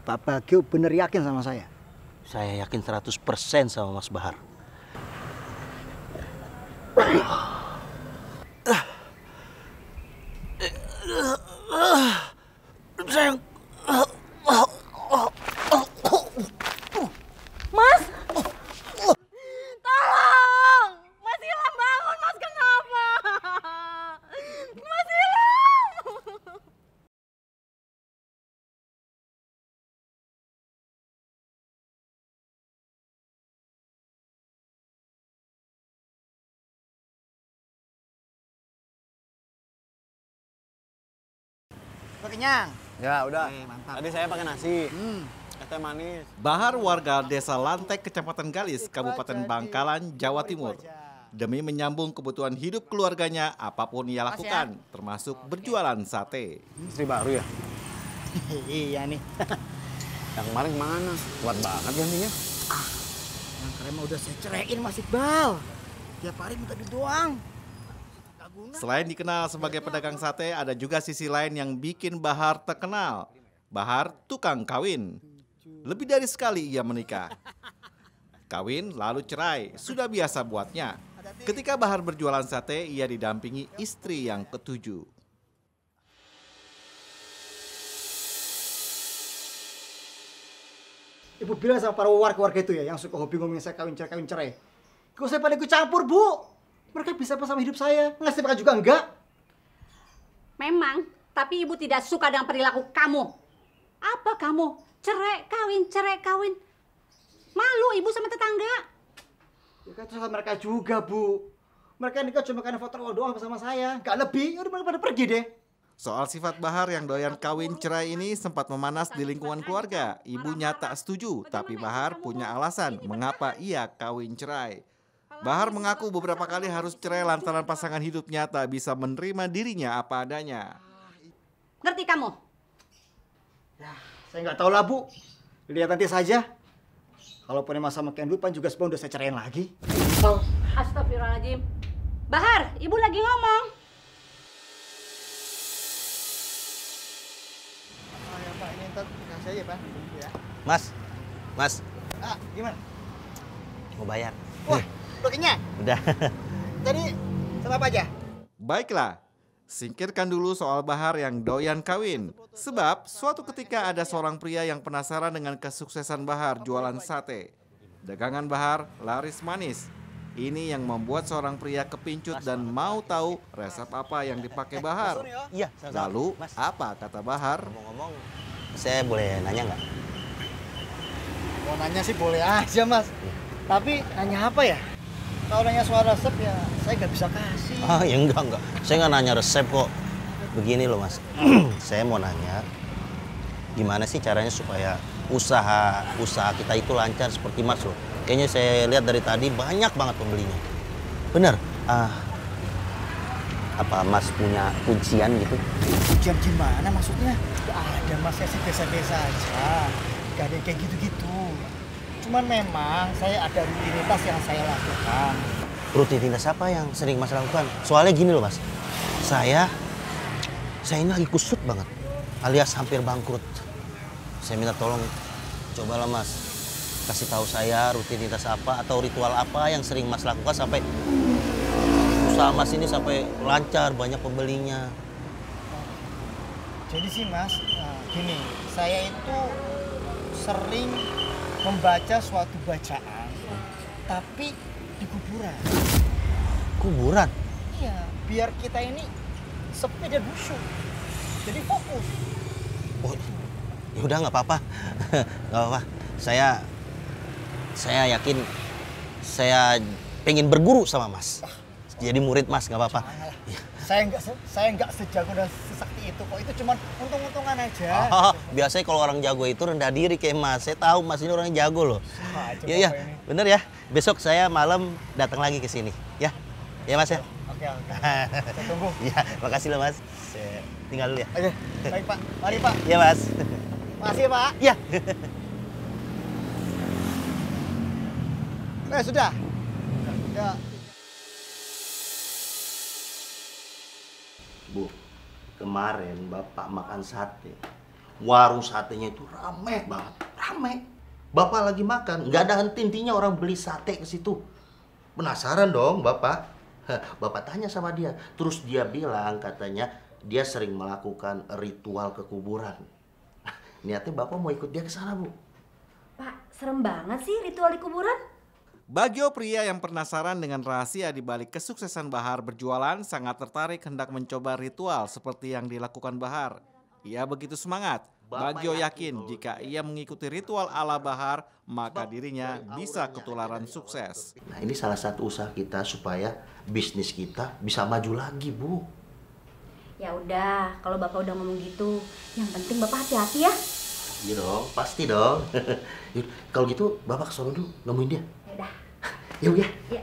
Pak Bagio bener yakin sama saya? Saya yakin 100% sama Mas Bahar. Sayang. Mas! Tolong! Mas Ilham bangun, Mas kenapa? Mas Ilham! Udah kenyang? Ya udah. Mantap. Tadi saya pakai nasi. Es teh manis. Bahar warga Desa Lantek, Kecamatan Galis, Kabupaten Bangkalan, Jawa Timur. Demi menyambung kebutuhan hidup keluarganya, apapun ia lakukan, termasuk berjualan sate. Istri baru ya? Iya nih. Yang kemarin kemana? Kuat banget gantinya. Yang keren mah udah saya ceraiin Mas Iqbal. Tiap hari minta duit doang. Selain dikenal sebagai pedagang sate, ada juga sisi lain yang bikin Bahar terkenal. Bahar tukang kawin. Lebih dari sekali ia menikah. Kawin lalu cerai, sudah biasa buatnya. Ketika Bahar berjualan sate, ia didampingi istri yang ketujuh. Ibu bilang sama para warga-warga itu ya, yang suka hobi ngomongin saya kawin cerai. Kau saya pada ikut campur, Bu. Mereka bisa apa sama hidup saya? Ngasih makan juga enggak? Memang, tapi ibu tidak suka dengan perilaku kamu. Apa kamu? Cerai kawin. Malu ibu sama tetangga. Ya kan itu salah mereka juga, Bu. Mereka nikah cuma karena foto doang sama saya. Enggak lebih, udah mereka pada pergi deh. Soal sifat Bahar yang doyan kawin cerai ini sempat memanas di lingkungan keluarga. Ibunya tak setuju, tapi Bahar punya alasan mengapa ia kawin cerai. Bahar mengaku beberapa kali harus cerai lantaran pasangan hidupnya tak bisa menerima dirinya apa adanya. Ngerti kamu? Ya, saya nggak tahu lah, Bu. Lihat nanti saja. Kalaupun emang sama Ken Pan juga sebelum udah saya ceraiin lagi. Astagfirullahaladzim. Bahar, ibu lagi ngomong. Oh ya Pak, ini ntar kasih aja Pak. Ya. Mas, Ah, gimana? mau bayar? Wah, udah kenyang? Udah. Tadi sama apa aja? Baiklah, singkirkan dulu soal Bahar yang doyan kawin. Sebab suatu ketika ada seorang pria yang penasaran dengan kesuksesan Bahar jualan sate. Dagangan Bahar laris manis. Ini yang membuat seorang pria kepincut dan mau tahu resep apa yang dipakai Bahar. Iya, Lalu, Mas, apa kata Bahar? ngomong-ngomong, saya boleh nanya nggak? Mau nanya sih boleh aja Mas. Tapi nanya apa ya? Kalau nanya soal resep ya saya nggak bisa kasih. Ah, ya enggak. Saya nggak nanya resep kok. Begini loh Mas, saya mau nanya, gimana sih caranya supaya usaha kita itu lancar seperti Mas loh. Kayaknya saya lihat dari tadi banyak banget pembelinya. Bener? Apa Mas punya kuncian gitu? Ujian gimana maksudnya? Gak ada Mas, saya sih biasa-biasa aja. Gak ada yang kayak gitu-gitu. Cuman memang saya ada rutinitas yang saya lakukan. Rutinitas apa yang sering Mas lakukan? Soalnya gini loh Mas, saya ini lagi kusut banget, alias hampir bangkrut. Saya minta tolong, cobalah Mas, kasih tahu saya rutinitas apa atau ritual apa yang sering Mas lakukan sampai usaha Mas ini sampai lancar, banyak pembelinya. Jadi sih Mas, gini, saya itu sering membaca suatu bacaan, tapi di kuburan. Kuburan? Iya, biar kita ini sepi dan khusyuk. Jadi fokus. Oh, ya udah nggak apa-apa, nggak apa-apa. Saya yakin saya pengen berguru sama Mas. Jadi murid Mas, nggak apa-apa. Saya nggak sejago dan sesakti itu kok. Itu cuma untung-untungan aja. Oh, biasanya kalau orang jago itu rendah diri kayak Mas. Saya tahu Mas ini orang jago loh. Iya, bener ya. Besok saya malam datang lagi ke sini, ya. Ya Mas ya. Oke. Saya tunggu. Ya, makasih loh Mas. Saya tinggal dulu ya. Oke, baik Pak. Mari Pak. Iya Mas. Makasih ya Pak. Ya. Sudah. Ya. Bu, kemarin Bapak makan sate. Warung satenya itu rame banget, rame. Bapak lagi makan, nggak ada henti-hentinya orang beli sate ke situ. Penasaran dong Bapak. Bapak tanya sama dia, terus dia bilang katanya dia sering melakukan ritual ke kuburan. Niatnya Bapak mau ikut dia ke sana, Bu. Pak, serem banget sih ritual di kuburan. Bagio, pria yang penasaran dengan rahasia di balik kesuksesan Bahar berjualan, sangat tertarik hendak mencoba ritual seperti yang dilakukan Bahar. Ia begitu semangat. Bagio yakin jika ia mengikuti ritual ala Bahar, maka dirinya bisa ketularan sukses. Nah, ini salah satu usaha kita supaya bisnis kita bisa maju lagi, Bu. Ya udah, kalau Bapak udah ngomong gitu, yang penting Bapak hati-hati ya. Iya dong, pasti dong. Yuk, kalau gitu Bapak ke sono dulu nemuin dia. Ya udah. Yuk ya. Ya.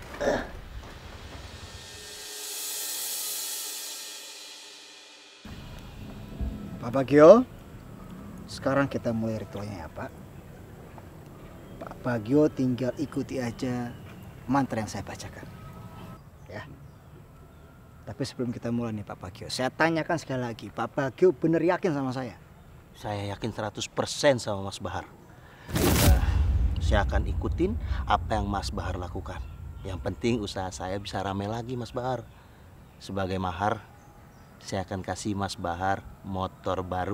Pak Bagio, sekarang kita mulai ritualnya ya Pak. Pak Bagio tinggal ikuti aja mantra yang saya bacakan. Ya. Tapi sebelum kita mulai nih Pak Bagio, saya tanyakan sekali lagi, Pak Bagio bener yakin sama saya? Saya yakin 100% sama Mas Bahar. Saya akan ikutin apa yang Mas Bahar lakukan. Yang penting usaha saya bisa ramai lagi, Mas Bahar. Sebagai mahar, saya akan kasih Mas Bahar motor baru.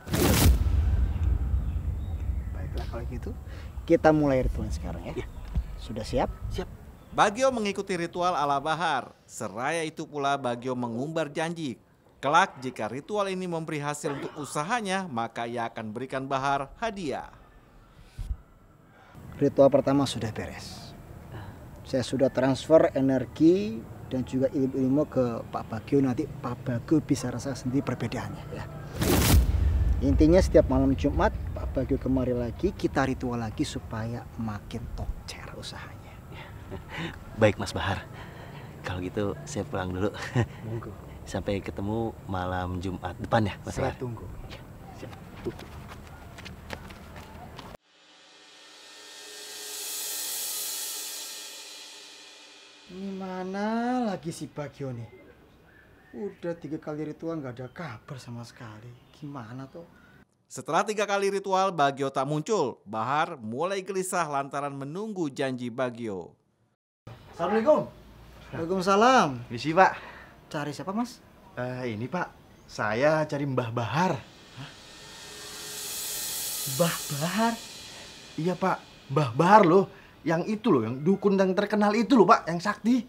Baiklah kalau gitu, kita mulai ritualnya sekarang ya. Sudah siap? Siap. Bagio mengikuti ritual ala Bahar. Seraya itu pula Bagio mengumbar janji. Kelak jika ritual ini memberi hasil untuk usahanya, maka ia akan berikan Bahar hadiah. Ritual pertama sudah beres. Saya sudah transfer energi dan juga ilmu-ilmu ke Pak Bagio. Nanti Pak Bagio bisa rasa sendiri perbedaannya ya. Intinya setiap malam Jumat Pak Bagio kemari lagi, kita ritual lagi supaya makin tokcer usahanya. Baik Mas Bahar. Kalau gitu saya pulang dulu. Monggo. Sampai ketemu malam Jumat depan ya Mas Saya Bahar. tunggu. Siap. Ini mana lagi si Bagio nih? Udah 3 kali ritual nggak ada kabar sama sekali. Gimana tuh? Setelah 3 kali ritual Bagio tak muncul, Bahar mulai gelisah lantaran menunggu janji Bagio. Assalamualaikum. Waalaikumsalam. Misi Pak. Cari siapa Mas? Ini Pak, saya cari Mbah Bahar. Mbah Bahar. Iya Pak, Mbah Bahar loh. Yang itu loh, yang dukun yang terkenal itu loh Pak, yang sakti.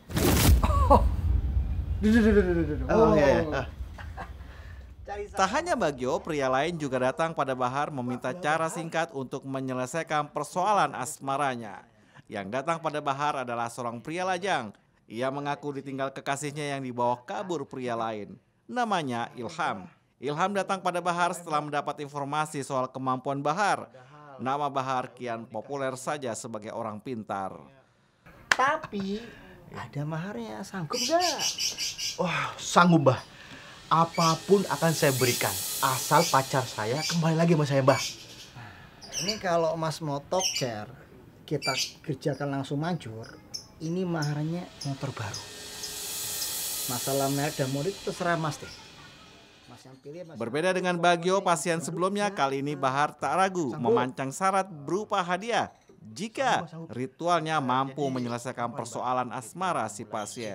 Oh iya. Tak hanya Bagio, pria lain juga datang pada Bahar meminta cara singkat untuk menyelesaikan persoalan asmaranya. Yang datang pada Bahar adalah seorang pria lajang. Ia mengaku ditinggal kekasihnya yang dibawa kabur pria lain. Namanya Ilham. Ilham datang pada Bahar setelah mendapat informasi soal kemampuan Bahar. Nama Bahar kian populer saja sebagai orang pintar. Tapi ada maharnya, sanggup gak? Wah, sanggup Mbah. Apapun akan saya berikan, asal pacar saya kembali lagi sama saya Mbah. Ini kalau Mas mau tokcer, kita kerjakan langsung manjur. Ini maharnya motor baru. Masalah merek dan model itu terserah Mas deh. Mas yang pilih Mas. Berbeda dengan Bagio, pasien sebelumnya, kali ini Bahar tak ragu memancang syarat berupa hadiah jika ritualnya mampu menyelesaikan persoalan asmara si pasien.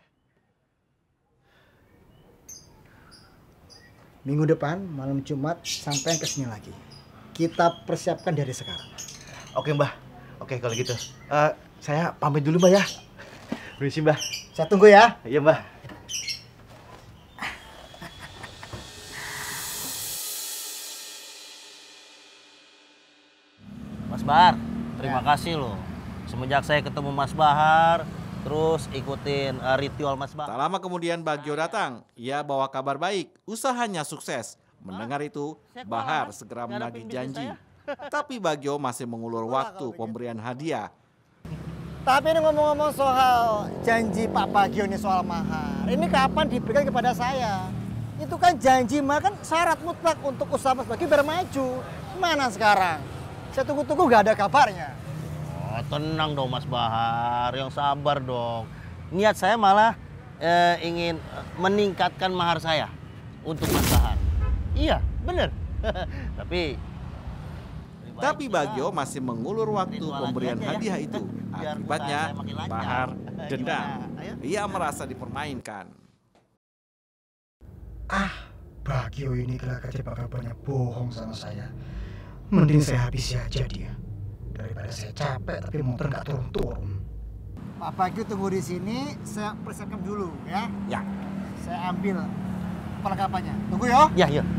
Minggu depan malam Jumat sampai ke sini lagi. Kita persiapkan dari sekarang. Oke Mbah, oke kalau gitu. Saya pamit dulu Mbah ya. Permisi Mbah. Saya tunggu ya. Iya Mbah. Mas Bahar, terima kasih loh. Semenjak saya ketemu Mas Bahar, terus ikutin ritual Mas Bahar. Tak lama kemudian Bagio datang. Ia bawa kabar baik, usahanya sukses. Mendengar itu, Bahar segera menagih janji. Tapi Bagio masih mengulur waktu pemberian hadiah. Tapi ini ngomong-ngomong soal janji Pak Bagio ini soal mahar. Ini kapan diberikan kepada saya? Itu kan janji mahar kan syarat mutlak untuk usaha Mas Bagio biar maju. Mana sekarang? Saya tunggu-tunggu gak ada kabarnya. Oh, tenang dong Mas Bahar, yang sabar dong. Niat saya malah ingin meningkatkan mahar saya untuk Mas Bahar. Iya, bener. Tapi Bagio masih mengulur waktu pemberian hadiah itu. Akibatnya, Bahar dendam. Ia merasa dipermainkan. Bagio ini kelak bakal banyak bohong sama saya. Mending saya habisi aja dia. Daripada saya capek tapi motor nggak turun-turun. Pak Bagio tunggu di sini, saya persiapkan dulu ya. Ya. Saya ambil perlengkapannya. Tunggu ya. Ya, ya.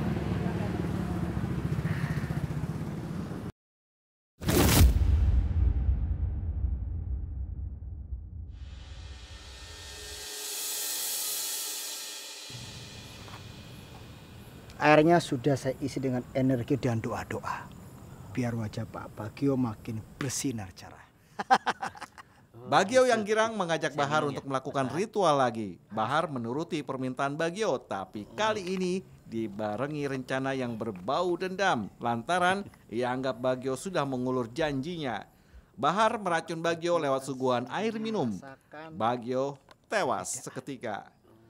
Airnya sudah saya isi dengan energi dan doa-doa. Biar wajah Pak Bagio makin bersinar cerah. Bagio yang girang mengajak Bahar untuk melakukan ritual lagi. Bahar menuruti permintaan Bagio, tapi kali ini dibarengi rencana yang berbau dendam. Lantaran ia anggap Bagio sudah mengulur janjinya. Bahar meracun Bagio lewat suguhan air minum. Bagio tewas seketika.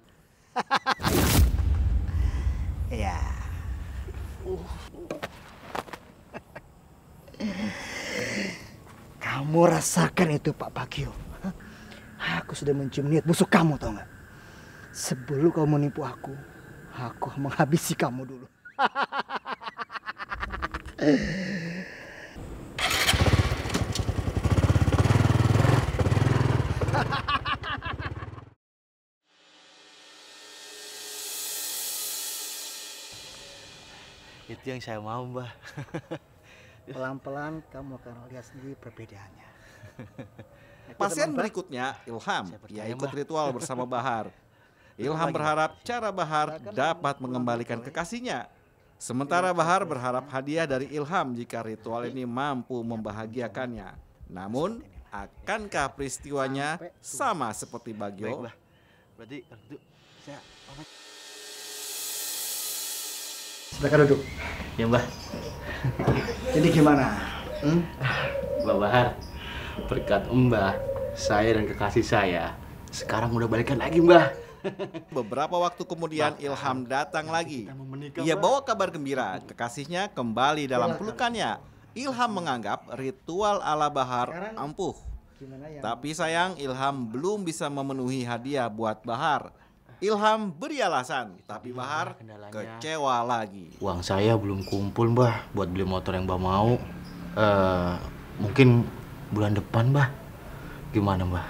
Ya. Kamu rasakan itu Pak Bagio. Aku sudah mencium niat busuk kamu, tau nggak? Sebelum kamu menipu aku menghabisi kamu dulu. Itu yang saya mau, Mbah. Pelan-pelan kamu akan lihat sendiri perbedaannya. Pasien berikutnya Ilham. Ia ikut ritual bersama Bahar. Ilham berharap cara Bahar dapat mengembalikan kekasihnya. Sementara Bahar berharap hadiah dari Ilham jika ritual ini mampu membahagiakannya. Namun, akankah peristiwanya sama seperti Bagio? Berarti kalau gitu saya pamit. Silakan duduk. Ya, Mbah. Jadi gimana? Mbak Bahar, berkat Mbah, saya dan kekasih saya sekarang udah balikan lagi, Mbah. Beberapa waktu kemudian Ilham datang lagi. Ia bawa kabar gembira, kekasihnya kembali dalam pelukannya. Ilham menganggap ritual ala Bahar ampuh. Tapi sayang Ilham belum bisa memenuhi hadiah buat Bahar. Ilham beri alasan, tapi Bahar kecewa lagi. Uang saya belum kumpul, Mbah, buat beli motor yang Mbah mau. Mungkin bulan depan, Mbah. Gimana, Mbah?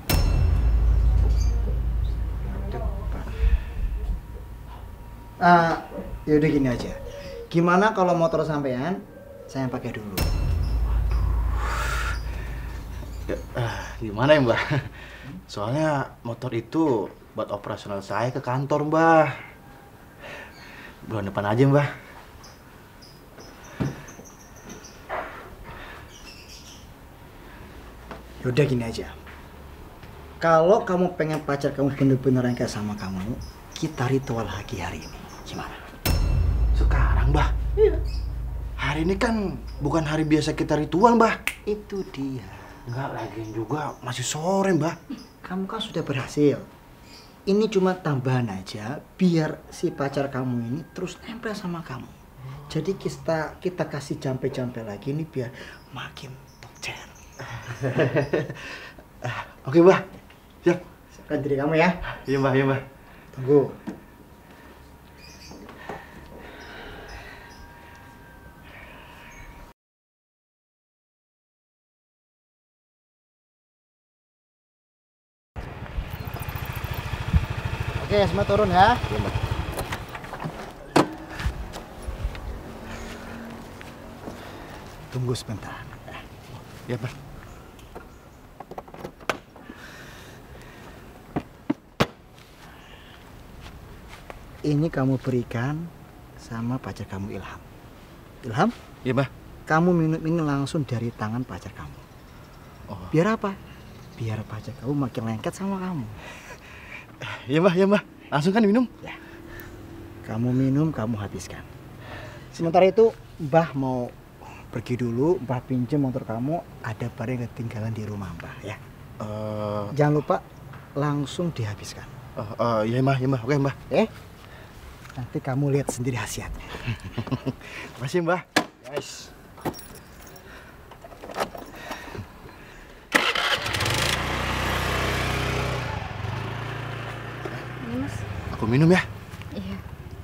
Yaudah gini aja. Gimana kalau motor sampean saya pakai dulu? Gimana ya, Mbah? Soalnya motor itu buat operasional saya ke kantor, Mbah. Bulan depan aja, Mbah. Yaudah gini aja. Kalau kamu pengen pacar kamu bener-bener engkau sama kamu, kita ritual lagi hari ini. Gimana? Sekarang, Mbah? Iya. Hari ini kan bukan hari biasa kita ritual, Mbah. Itu dia. Enggak, lagian juga masih sore, Mbah. Kamu kan sudah berhasil. Ini cuma tambahan aja biar si pacar kamu ini terus nempel sama kamu. Jadi kita kasih jampe-jampe lagi ini biar makin tokcer. Oke, Mbah. Siap. Siapkan diri kamu ya. Iya, Mbah, iya, Mbah. Tunggu. Oke, semua turun ya. Iya, Mbah. Tunggu sebentar. Iya, Mbah. Ini kamu berikan sama pacar kamu Ilham. Ilham? Iya, Mbah. Kamu minum ini langsung dari tangan pacar kamu. Oh. Biar apa? Biar pacar kamu makin lengket sama kamu. Iya, Mbah, iya, Mbah. Langsung kan minum? Ya. Kamu minum, kamu habiskan. Sementara itu, Mbah mau pergi dulu. Mbah pinjam motor kamu. Ada barang yang ketinggalan di rumah Mbah ya. Jangan lupa langsung dihabiskan. Iya, Mbah, iya, Mbah. Oke, Mbah. Nanti kamu lihat sendiri khasiatnya. Makasih, Mbah. Guys. Ini Mas. Aku minum ya. Iya.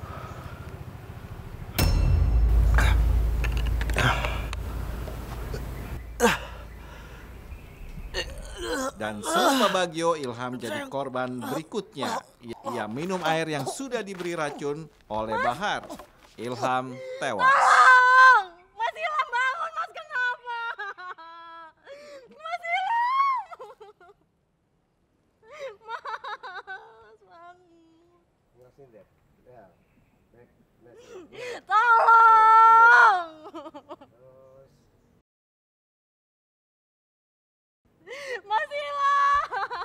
Dan serupa Bagio, Ilham jadi korban berikutnya. Ia minum air yang sudah diberi racun oleh Bahar. Ilham tewas. Mas Ilham bangun, Mas kenapa? Mas Ilham! Mas bangun. Tolong! Mas Ilham!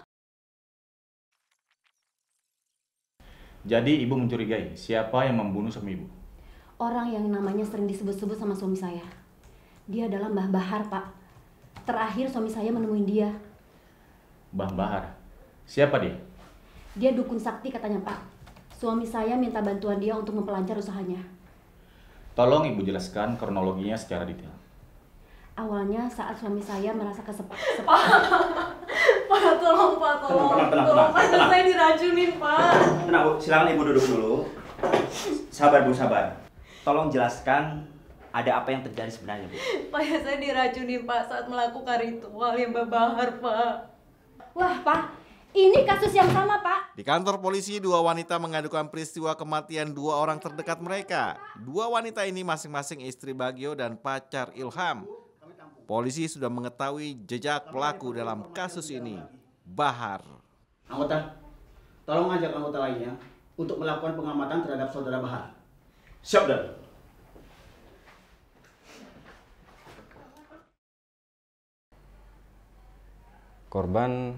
Jadi ibu mencurigai siapa yang membunuh suami ibu? Orang yang namanya sering disebut-sebut sama suami saya. Dia adalah Mbah Bahar, Pak. Terakhir suami saya menemui dia. Mbah Bahar. Siapa dia? Dia dukun sakti katanya, Pak. Suami saya minta bantuan dia untuk memperlancar usahanya. Tolong ibu jelaskan kronologinya secara detail. Awalnya saat suami saya merasa kesepak. Pak, tolong Pak, tolong. Tolong Pak, saya diracunin Pak. Tenang Bu, silakan Ibu duduk dulu. Sabar Bu, sabar. Tolong jelaskan ada apa yang terjadi sebenarnya Bu. Pak, ya saya diracunin Pak saat melakukan ritual yang Mbak Bahar Pak. Wah, Pak, ini kasus yang sama, Pak. Di kantor polisi, dua wanita mengadukan peristiwa kematian dua orang terdekat mereka. Dua wanita ini masing-masing istri Bagio dan pacar Ilham. Polisi sudah mengetahui jejak pelaku dalam kasus ini, Bahar. Anggota, tolong ajak anggota lainnya untuk melakukan pengamatan terhadap saudara Bahar. Siap, Dan. Korban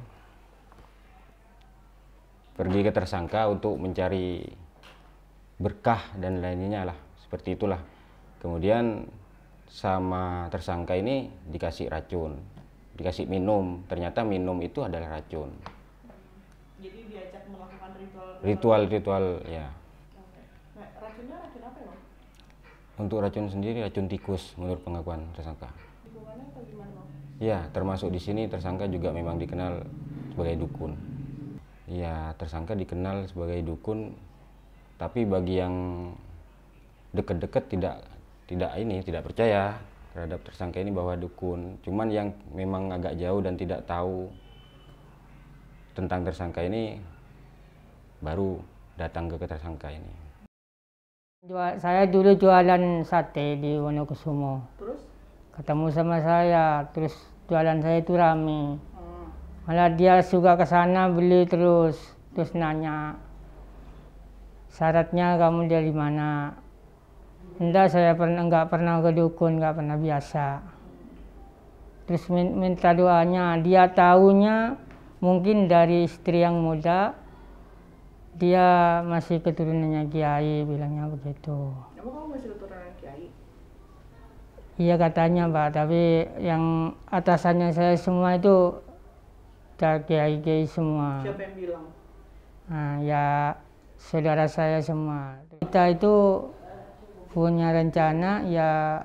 pergi ke tersangka untuk mencari berkah dan lainnya lah, seperti itulah. Kemudian sama tersangka ini dikasih racun, dikasih minum, ternyata minum itu adalah racun. Jadi diajak melakukan Ritual ya. Oke. Nah, racunnya racun apa ya, Bang? Untuk racun sendiri racun tikus menurut pengakuan tersangka. Hubungannya atau gimana, Bang? Ya, termasuk di sini tersangka juga memang dikenal sebagai dukun. Ya, tersangka dikenal sebagai dukun, tapi bagi yang dekat-dekat tidak percaya terhadap tersangka ini bahwa dukun. Cuman yang memang agak jauh dan tidak tahu tentang tersangka ini baru datang ke tersangka ini. Saya dulu jualan sate di Wonokusumo. Terus? Ketemu sama saya, terus jualan saya itu rame. Malah dia suka ke sana beli terus nanya, syaratnya kamu dari mana? Enggak, saya nggak pernah ke dukun, nggak pernah biasa. Terus minta doanya, dia tahunya mungkin dari istri yang muda, dia masih keturunannya kiai, bilangnya begitu. Emang kamu masih keturunan kiai? Iya katanya Pak, tapi yang atasannya saya semua itu udah kiai-kiai semua. Siapa yang bilang? Nah, ya saudara saya semua. Kita itu punya rencana ya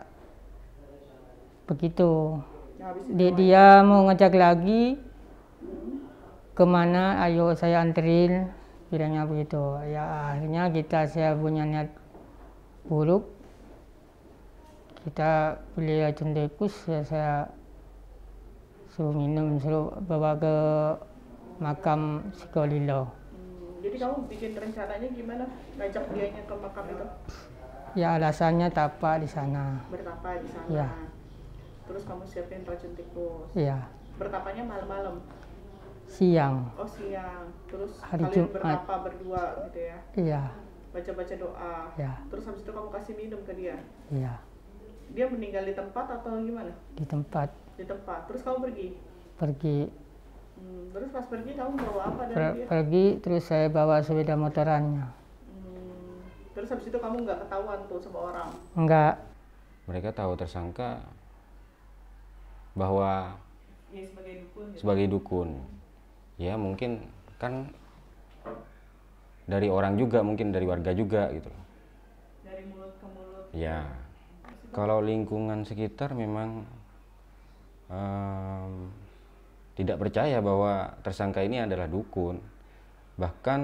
begitu. Dia mau ngecek lagi kemana, ayo saya anterin, bilangnya begitu. Ya akhirnya saya punya niat buruk, kita beli racun tikus, ya saya suruh minum, suruh bawa ke makam Sikolilo. Jadi kamu bikin rencananya gimana? Ngajak dianya ke makam itu? Ya alasannya tapa di sana. Bertapa di sana. Ya. Terus kamu siapin racun tikus. Iya. Bertapanya malam-malam. Siang. Oh siang. Terus Hari kalian Jumat. bertapa berdua gitu ya? Iya. Baca-baca doa. Ya. Terus habis itu kamu kasih minum ke dia. Iya. Dia meninggal di tempat atau gimana? Di tempat. Di tempat. Terus kamu pergi? Pergi. Terus pas pergi kamu bawa apa dari dia? Pergi, terus saya bawa sepeda motorannya. Terus habis itu kamu nggak ketahuan tuh sama orang? Enggak. Mereka tahu tersangka bahwa Ya, sebagai dukun. Gitu. Sebagai dukun. Ya mungkin kan dari orang juga, mungkin dari warga juga gitu. Dari mulut ke mulut. Ya, kalau lingkungan sekitar memang tidak percaya bahwa tersangka ini adalah dukun. Bahkan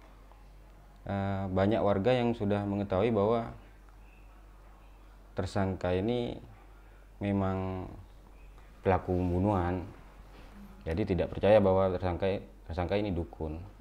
banyak warga yang sudah mengetahui bahwa tersangka ini memang pelaku pembunuhan. Jadi tidak percaya bahwa tersangka ini dukun.